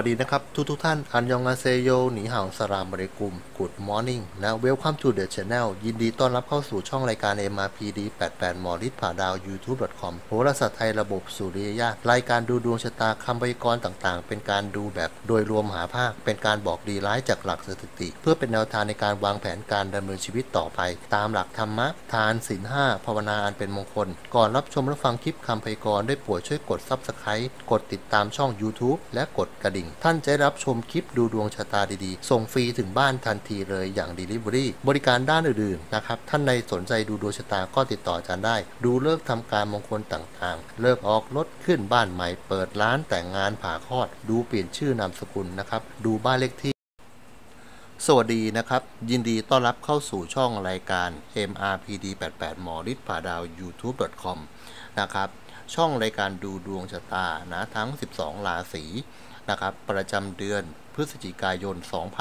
วัสดีนะครับทุกท่านอันยองอาเซโยหนีห่าวสลามบริกุม Good Morning นะ Welcome to the Channel ยินดีต้อนรับเข้าสู่ช่องรายการ MRPD 88หมอฤทธิ์ผ่าดาว YouTube.com โหราศาสตร์ไทยระบบสุริยญาณรายการดูดวงชะตาคำพยากรณ์ต่างๆเป็นการดูแบบโดยรวมหาภาคเป็นการบอกดีร้ายจากหลักสถิติเพื่อเป็นแนวทางในการวางแผนการดำเนินชีวิตต่อไปตามหลักธรรมะทานศีล5ภาวนาอันเป็นมงคลก่อนรับชมและฟังคลิปคำพยากรณ์ได้โปรดช่วยกด Subscribe กดติดตามช่อง YouTube และกดกระดิ่งท่านจะรับชมคลิปดูดวงชะตาดีๆส่งฟรีถึงบ้านทันทีเลยอย่าง Delivery บริการด้านอื่นๆนะครับท่านใดสนใจดูดวงชะตาก็ติดต่ออาจารย์ได้ดูเลิกทำการมงคลต่างๆเลิกออกรถขึ้นบ้านใหม่เปิดร้านแต่งงานผ่าคลอดดูเปลี่ยนชื่อนามสกุลนะครับดูบ้านเลขที่สวัสดีนะครับยินดีต้อนรับเข้าสู่ช่องรายการ MRPD 88หมอฤทธิ์ผ่าดาว YouTube.com นะครับช่องรายการดูดวงชะตานะทั้ง12ราศีนะครับประจำเดือนพฤศจิกายน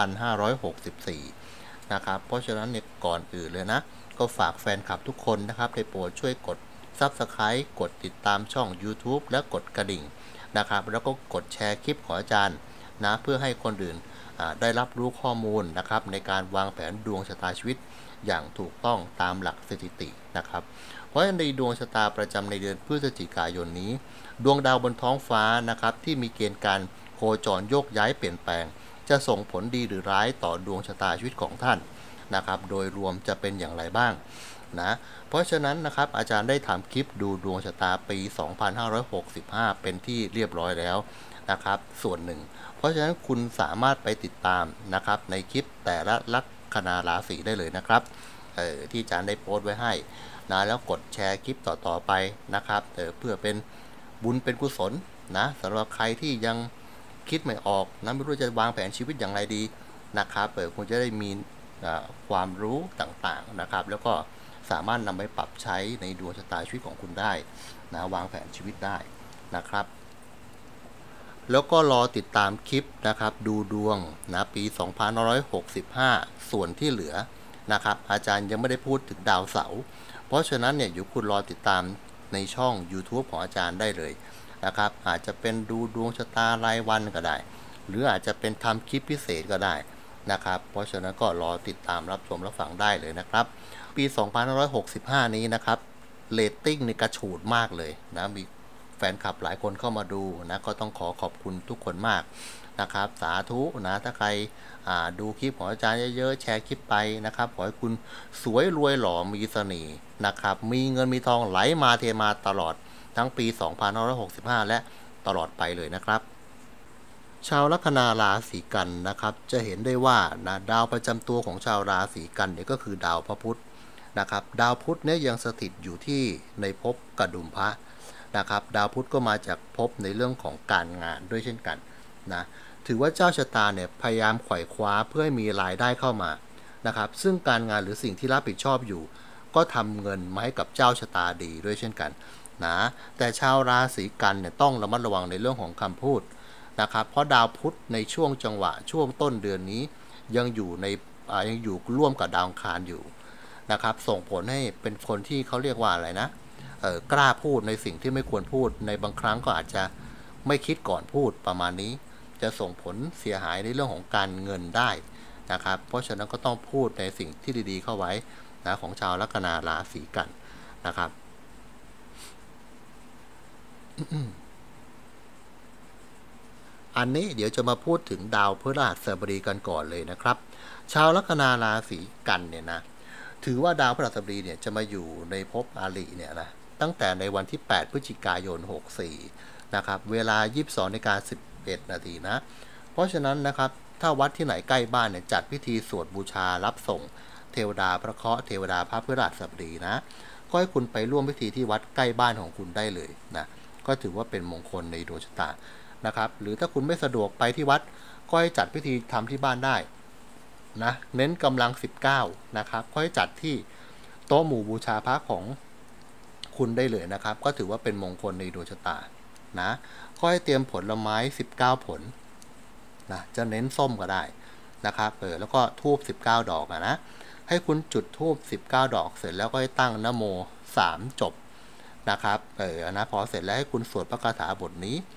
2564 นะครับเพราะฉะนั้นเนี่ยก่อนอื่นเลยนะก็ฝากแฟนคลับทุกคนนะครับได้โปรดช่วยกด Subscribe กดติดตามช่อง YouTube และกดกระดิ่งนะครับแล้วก็กดแชร์คลิปของอาจารย์นะเพื่อให้คนอื่นได้รับรู้ข้อมูลนะครับในการวางแผนดวงชะตาชีวิตอย่างถูกต้องตามหลักสถิตินะครับเพราะในดวงชะตาประจำในเดือนพฤศจิกายนนี้ดวงดาวบนท้องฟ้านะครับที่มีเกณฑ์การโคจรโยกย้ายเปลี่ยนแปลงจะส่งผลดีหรือร้ายต่อดวงชะตาชีวิตของท่านนะครับโดยรวมจะเป็นอย่างไรบ้างนะเพราะฉะนั้นนะครับอาจารย์ได้ทำคลิปดูดวงชะตาปี 2565 เป็นที่เรียบร้อยแล้วนะครับส่วนหนึ่งเพราะฉะนั้นคุณสามารถไปติดตามนะครับในคลิปแต่ละลัคนาราศีได้เลยนะครับที่อาจารย์ได้โพสต์ไว้ให้นะแล้วกดแชร์คลิปต่อๆไปนะครับเพื่อเป็นบุญเป็นกุศลนะสำหรับใครที่ยังคิดไม่ออกนะไม่รู้จะวางแผนชีวิตอย่างไรดีนะครับคุณจะได้มีความรู้ต่างๆนะครับแล้วก็สามารถนำไปปรับใช้ในดวงชะตาชีวิตของคุณได้นะวางแผนชีวิตได้นะครับแล้วก็รอติดตามคลิปนะครับดูดวงนะปี 2565 ส่วนที่เหลือนะครับอาจารย์ยังไม่ได้พูดถึงดาวเสาร์เพราะฉะนั้นเนี่ยอยู่คุณรอติดตามในช่อง YouTube ของอาจารย์ได้เลยนะครับอาจจะเป็นดูดวงชะตารายวันก็ได้หรืออาจจะเป็นทำคลิปพิเศษก็ได้นะครับเพราะฉะนั้นก็รอติดตามรับชมรับฟังได้เลยนะครับปี 2565 นี้นะครับเรตติ้งในกระฉูดมากเลยนะมีแฟนคลับหลายคนเข้ามาดูนะก็ต้องขอบคุณทุกคนมากนะครับสาธุนะถ้าใครดูคลิปของอาจารย์เยอะๆแชร์คลิปไปนะครับขอให้คุณสวยรวยหล่อมีเสน่ห์นะครับมีเงินมีทองไหลมาเทมาตลอดทั้งปี 2565 และตลอดไปเลยนะครับชาวลัคนาราศีกันนะครับจะเห็นได้ว่านะดาวประจำตัวของชาวราศีกันเนี่ยก็คือดาวพระพุธนะครับดาวพุธเนี่ยยังสถิตอยู่ที่ในภพกดุมพระนะครับดาวพุธก็มาจากภพในเรื่องของการงานด้วยเช่นกันนะถือว่าเจ้าชะตาเนี่ยพยายามไขว่คว้าเพื่อให้มีรายได้เข้ามานะครับซึ่งการงานหรือสิ่งที่รับผิดชอบอยู่ก็ทำเงินมาให้กับเจ้าชะตาดีด้วยเช่นกันนะแต่ชาวราศีกันเนี่ยต้องระมัดระวังในเรื่องของคำพูดนะครับเพราะดาวพุธในช่วงจังหวะช่วงต้นเดือนนี้ยังอยู่ร่วมกับดาวอังคารอยู่นะครับส่งผลให้เป็นคนที่เขาเรียกว่าอะไรนะกล้าพูดในสิ่งที่ไม่ควรพูดในบางครั้งก็อาจจะไม่คิดก่อนพูดประมาณนี้จะส่งผลเสียหายในเรื่องของการเงินได้นะครับเพราะฉะนั้นก็ต้องพูดในสิ่งที่ดีๆเข้าไว้นะของชาวลัคนาราศีกันนะครับ อันนี้เดี๋ยวจะมาพูดถึงดาวพฤหัสบดีกันก่อนเลยนะครับชาวลัคนาราศีกันเนี่ยนะถือว่าดาวพฤหัสบดีเนี่ยจะมาอยู่ในภพอาริเนี่ยนะตั้งแต่ในวันที่ 8 พฤศจิกายน 64 นะครับเวลา 22:11 นาทีนะเพราะฉะนั้นนะครับถ้าวัดที่ไหนใกล้บ้านเนี่ยจัดพิธีสวดบูชารับส่งเทวดาพระเคราะห์เทวดาพระพฤหัสบดีนะก็ให้คุณไปร่วมพิธีที่วัดใกล้บ้านของคุณได้เลยนะก็ถือว่าเป็นมงคลในดวงชะตานะครับหรือถ้าคุณไม่สะดวกไปที่วัดก็ให้จัดพิธีทำที่บ้านได้นะเน้นกำลัง19นะครับก็ให้จัดที่โต๊ะหมู่บูชาพระของคุณได้เลยนะครับก็ถือว่าเป็นมงคลในดวงชะตานะก็ให้เตรียมผลไม้19ผลนะจะเน้นส้มก็ได้นะครับแล้วก็ธูป19ดอกนะให้คุณจุดธูป19ดอกเสร็จแล้วก็ให้ตั้งนะโม3จบนะครับนะพอเสร็จแล้วให้คุณสวดพระคาถาบทนี้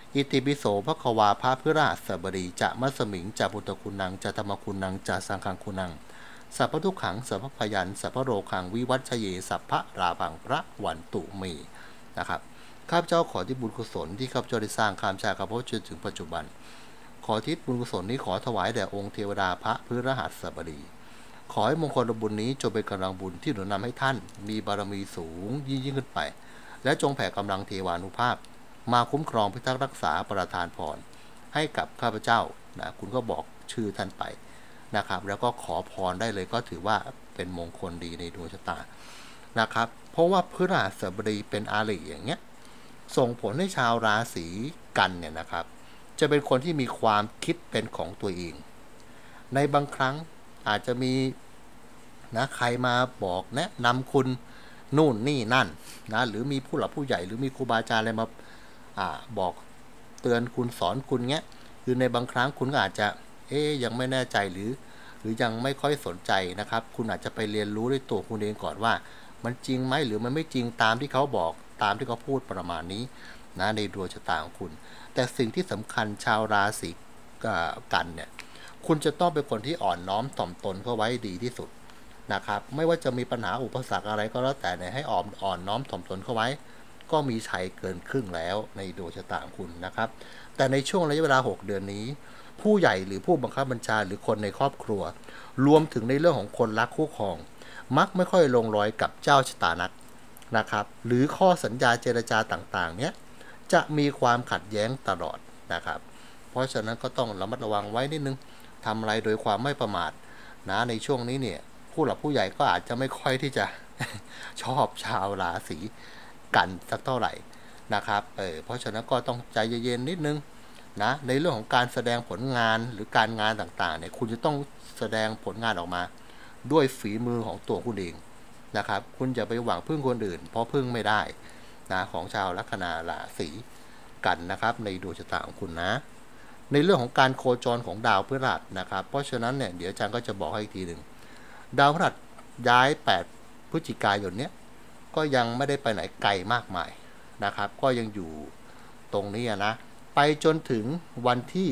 อิติปิโสภควาพระพฤหัสบดีจะมัสมิงจะพุทธคุณนังจะธรรมคุณนังจะสังฆคุณนังสัพพทุกขังสัพพพยัญสัพพโรคังวิวัชเยสัพพะราภังพระวันตุมีนะครับข้าพเจ้าขอที่บุญกุศลที่ข้าพเจ้าได้สร้างข้ามชาติข้าพเจ้าจนถึงปัจจุบันขอทิศบุญกุศลนี้ขอถวายแด่องค์เทวดาพระพฤหัสบดีขอให้มงคลบุญนี้จงเป็นกำลังบุญที่หนุนนำให้ท่านมีบารมีสูงยิ่งขึ้นไปและจงแผ่กำลังเทวานุภาพมาคุ้มครองพิทักษ์รักษาประทานพรให้กับข้าพเจ้านะคุณก็บอกชื่อท่านไปนะครับแล้วก็ขอพรได้เลยก็ถือว่าเป็นมงคลดีในดวงชะตานะครับเพราะว่าพฤหัสบดีเป็นอาริอย่างเงี้ยส่งผลให้ชาวราศีกันเนี่ยนะครับจะเป็นคนที่มีความคิดเป็นของตัวเองในบางครั้งอาจจะมีนะใครมาบอกแนะนำคุณนู่นนี่นั่นนะหรือมีผู้หลักผู้ใหญ่หรือมีครูบาอาจารย์อะไรมาบอกเตือนคุณสอนคุณเงี้ยคือในบางครั้งคุณก็อาจจะยังไม่แน่ใจหรือยังไม่ค่อยสนใจนะครับคุณอาจจะไปเรียนรู้ด้วยตัวคุณเองก่อนว่ามันจริงไหมหรือมันไม่จริงตามที่เขาบอกตามที่เขาพูดประมาณนี้นะในดวงชะตาของคุณแต่สิ่งที่สำคัญชาวราศีกันเนี่ยคุณจะต้องเป็นคนที่อ่อนน้อมถ่อมตนเข้าไว้ดีที่สุดนะครับไม่ว่าจะมีปัญหาอุปสรรคอะไรก็แล้วแต่ให้อ่อนน้อมถ่อมตนเข้าไว้ก็มีชัยเกินครึ่งแล้วในดวงชะตาของคุณนะครับแต่ในช่วงระยะเวลา6เดือนนี้ผู้ใหญ่หรือผู้บังคับบัญชาหรือคนในครอบครัวรวมถึงในเรื่องของคนรักคู่ครองมักไม่ค่อยลงรอยกับเจ้าชะตานักนะครับหรือข้อสัญญาเจรจาต่างๆเนี้ยจะมีความขัดแย้งตลอดนะครับเพราะฉะนั้นก็ต้องระมัดระวังไว้นิดนึงทำอะไรโดยความไม่ประมาทนะในช่วงนี้เนี่ยผู้หลักผู้ใหญ่ก็อาจจะไม่ค่อยที่จะ ชอบชาวราศีกันสักเท่าไหร่นะครับเพราะฉะนั้นก็ต้องใจเย็นๆนิดนึงนะในเรื่องของการแสดงผลงานหรือการงานต่างๆเนี่ยคุณจะต้องแสดงผลงานออกมาด้วยฝีมือของตัวคุณเองนะครับคุณอย่าไปหวังพึ่งคนอื่นเพราะพึ่งไม่ได้นะของชาวลัคนาราศีกันนะครับในดวงชะตาของคุณนะในเรื่องของการโคจรของดาวพฤหัสนะครับเพราะฉะนั้นเนี่ยเดี๋ยวอาจารย์ก็จะบอกให้อีกทีหนึ่งดาวพฤหัสย้าย8พฤศจิกายนเนี้ยก็ยังไม่ได้ไปไหนไกลมากมายนะครับก็ยังอยู่ตรงนี้นะไปจนถึงวันที่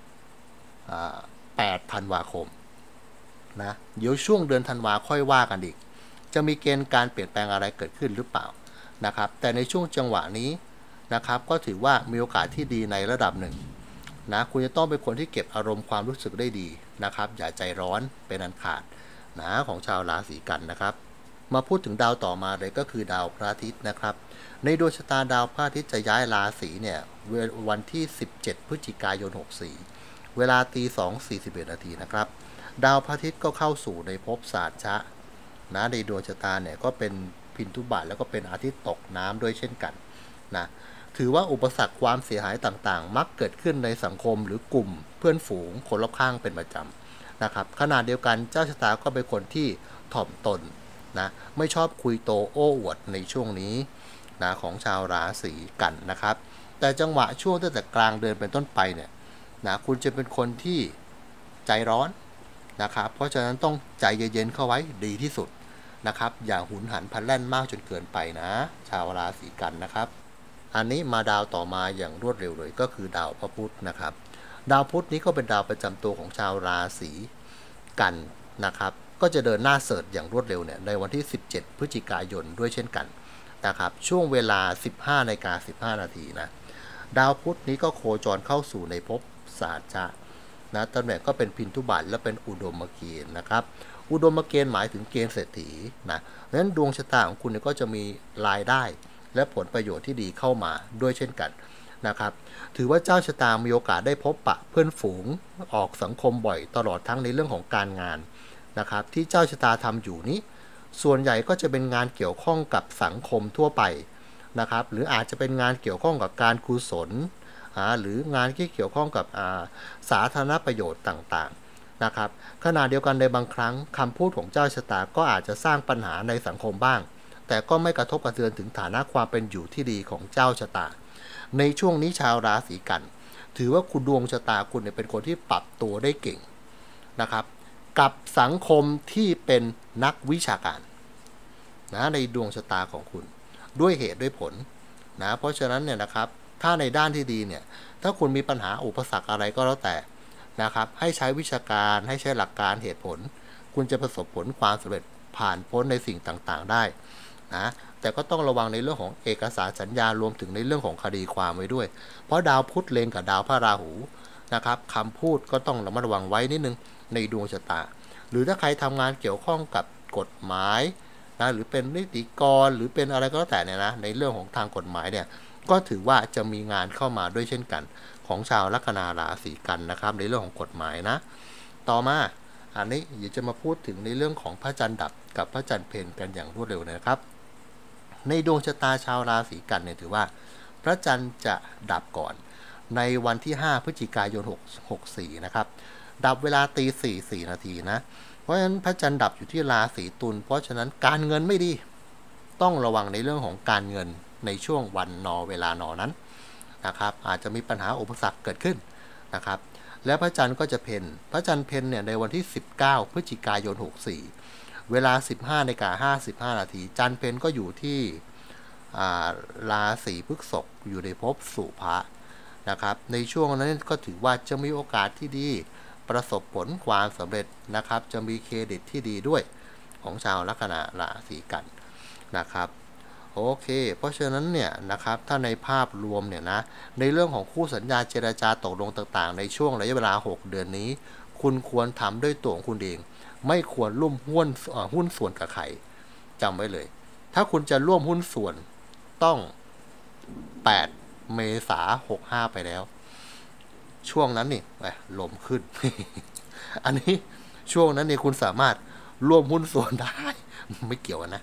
8ธันวาคมนะเดี๋ยวช่วงเดือนธันวาค่อยว่ากันอีกจะมีเกณฑ์การเปลี่ยนแปลงอะไรเกิดขึ้นหรือเปล่านะครับแต่ในช่วงจังหวะนี้นะครับก็ถือว่ามีโอกาสที่ดีในระดับหนึ่งนะคุณจะต้องเป็นคนที่เก็บอารมณ์ความรู้สึกได้ดีนะครับอย่าใจร้อนเป็นอันขาดนะของชาวราศีกันนะครับมาพูดถึงดาวต่อมาเลยก็คือดาวพระอาทิตย์นะครับในดวงชะตาดาวพระอาทิตย์จะย้ายราศีเนี่ยวันที่17พฤศจิกายน64เวลา2:41 นาทีนะครับดาวพระอาทิตย์ก็เข้าสู่ในภพศาสตร์ชะนะในดวงชะตาเนี่ยก็เป็นพินทุบาทแล้วก็เป็นอาทิตย์ตกน้ำด้วยเช่นกันนะถือว่าอุปสรรคความเสียหายต่างๆมักเกิดขึ้นในสังคมหรือกลุ่มเพื่อนฝูงคนรอบข้างเป็นประจำนะครับขณะเดียวกันเจ้าชะตาก็เป็นคนที่ถ่อมตนนะไม่ชอบคุยโตโอ้อวดในช่วงนี้นะของชาวราศีกันนะครับแต่จังหวะช่วงตั้งแต่กลางเดือนเป็นต้นไปเนี่ยนะคุณจะเป็นคนที่ใจร้อนนะครับเพราะฉะนั้นต้องใจเย็นๆเข้าไว้ดีที่สุดนะครับอย่าหุนหันพลันแล่นมากจนเกินไปนะชาวราศีกันนะครับอันนี้มาดาวต่อมาอย่างรวดเร็วเลยก็คือดาวพระพุธนะครับดาวพุธนี้ก็เป็นดาวประจำตัวของชาวราศีกันนะครับก็จะเดินหน้าเสริฐอย่างรวดเร็วเนี่ยในวันที่17พฤศจิกายนด้วยเช่นกันนะครับช่วงเวลา 15:15 นาทีนะดาวพุธนี้ก็โคจรเข้าสู่ในภพศาสตร์ชะนะตำแหน่งก็เป็นพินทุบาทและเป็นอุดมเกณฑ์นะครับอุดมเกณฑ์หมายถึงเกณฑ์เศรษฐีนะเพราะฉะนั้นดวงชะตาของคุณก็จะมีรายได้และผลประโยชน์ที่ดีเข้ามาด้วยเช่นกันนะครับถือว่าเจ้าชะตามีโอกาสได้พบปะเพื่อนฝูงออกสังคมบ่อยตลอดทั้งในเรื่องของการงานนะครับที่เจ้าชะตาทำอยู่นี้ส่วนใหญ่ก็จะเป็นงานเกี่ยวข้องกับสังคมทั่วไปนะครับหรืออาจจะเป็นงานเกี่ยวข้องกับการกุศลหรืองานที่เกี่ยวข้องกับสาธารณประโยชน์ต่างๆนะครับขณะเดียวกันในบางครั้งคำพูดของเจ้าชะตาก็อาจจะสร้างปัญหาในสังคมบ้างแต่ก็ไม่กระทบกระเทือนถึงฐานะความเป็นอยู่ที่ดีของเจ้าชะตาในช่วงนี้ชาวราศีกันถือว่าคุณดวงชะตาคุณเป็นคนที่ปรับตัวได้เก่งนะครับกับสังคมที่เป็นนักวิชาการนะในดวงชะตาของคุณด้วยเหตุด้วยผลนะเพราะฉะนั้นเนี่ยนะครับถ้าในด้านที่ดีเนี่ยถ้าคุณมีปัญหาอุปสรรคอะไรก็แล้วแต่นะครับให้ใช้วิชาการให้ใช้หลักการเหตุผลคุณจะประสบผลความสำเร็จผ่านพ้นในสิ่งต่างๆได้นะแต่ก็ต้องระวังในเรื่องของเอกสารสัญญารวมถึงในเรื่องของคดีความไว้ด้วยเพราะดาวพุธเล็งกับดาวพระราหูนะครับคำพูดก็ต้องระมัดระวังไว้นิดนึงในดวงชะตาหรือถ้าใครทำงานเกี่ยวข้องกับกฎหมายนะหรือเป็นนิติกรหรือเป็นอะไรก็แล้วแต่เนี่ยนะในเรื่องของทางกฎหมายเนี่ยก็ถือว่าจะมีงานเข้ามาด้วยเช่นกันของชาวลัคนาราศีกันนะครับในเรื่องของกฎหมายนะต่อมาอันนี้อยากจะมาพูดถึงในเรื่องของพระจันทร์ดับกับพระจันทร์เพ็ญกันอย่างรวดเร็วนะครับในดวงชะตาชาวราศีกันเนี่ยถือว่าพระจันทร์จะดับก่อนในวันที่5พฤศจิกายน64นะครับดับเวลาตี 4 นาทีนะเพราะฉะนั้นพระจันทร์ดับอยู่ที่ราศีตุลเพราะฉะนั้นการเงินไม่ดีต้องระวังในเรื่องของการเงินในช่วงวันเวลานนั้นนะครับอาจจะมีปัญหาอุปสรรคเกิดขึ้นนะครับและพระจันทร์ก็จะเพ็ญพระจันทร์เพ็ญเนี่ยในวันที่19พฤศจิกายน64เวลา 15:55 นาทีจันทร์เพ็ญก็อยู่ที่ราศีพฤษภอยู่ในภพสุภะนะครับในช่วงนั้นก็ถือว่าจะมีโอกาสที่ดีประสบผลความสำเร็จนะครับจะมีเครดิตที่ดีด้วยของชาวลัคนาราศีกันนะครับโอเคเพราะฉะนั้นเนี่ยนะครับถ้าในภาพรวมเนี่ยนะในเรื่องของคู่สัญญาเจรจาตกลงต่างๆในช่วงระยะเวลา6เดือนนี้คุณควรทำด้วยตัวของคุณเองไม่ควรร่วมหุ้นส่วนกับใครจำไว้เลยถ้าคุณจะร่วมหุ้นส่วนต้อง8เมษายน65ไปแล้วช่วงนั้นนี่ลมขึ้น อันนี้ช่วงนั้นนี่คุณสามารถร่วมหุ้นส่วนได้ ไม่เกี่ยวนะ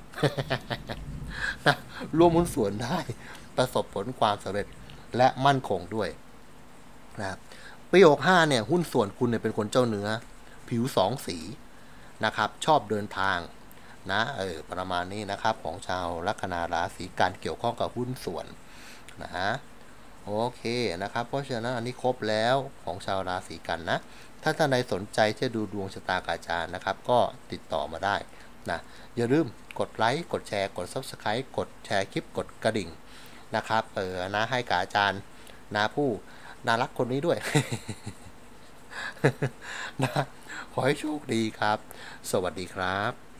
ร่วมหุ้นส่วนได้ประสบผลความสำเร็จและมั่นคงด้วยนะครับปี65เนี่ยหุ้นส่วนคุณเนี่ยเป็นคนเจ้าเนื้อผิว2สีนะครับชอบเดินทางนะประมาณนี้นะครับของชาวลัคนาราศีกันเกี่ยวข้องกับหุ้นส่วนนะฮะโอเคนะครับเพราะฉะนั้นอันนี้ครบแล้วของชาวราศีกันนะถ้าท่านใดสนใจจะดูดวงชะตากาจารย์นะครับก็ติดต่อมาได้นะอย่าลืมกดไลค์กดแชร์กด Subscribe กดแชร์คลิปกดกระดิ่งนะครับนะให้กับอาจารย์นะผู้น่ารักคนนี้ด้วย นะขอให้โชคดีครับสวัสดีครับ